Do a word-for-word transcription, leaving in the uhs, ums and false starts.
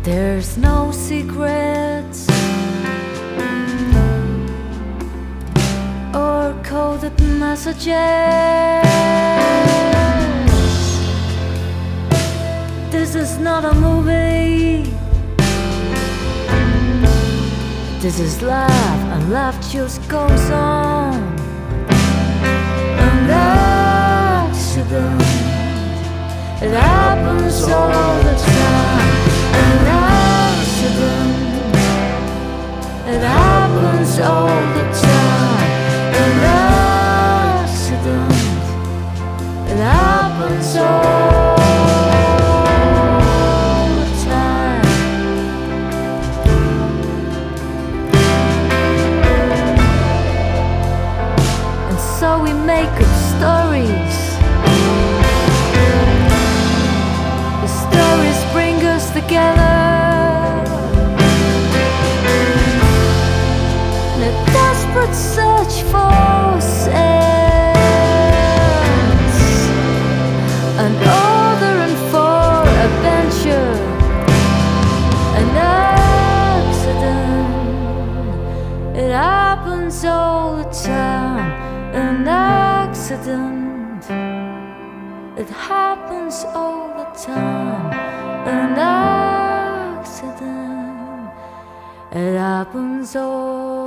There's no secrets or coded messages. This is not a movie. This is love, and love just goes on. An accident, it happens all the time. An accident, it happens all the time. An accident, it happens all the time. And so we make up stories. The stories bring us together. In a desperate search for sense, an order and for adventure. An accident, it happens all the time. An accident, it happens all the time. An accident, it happens all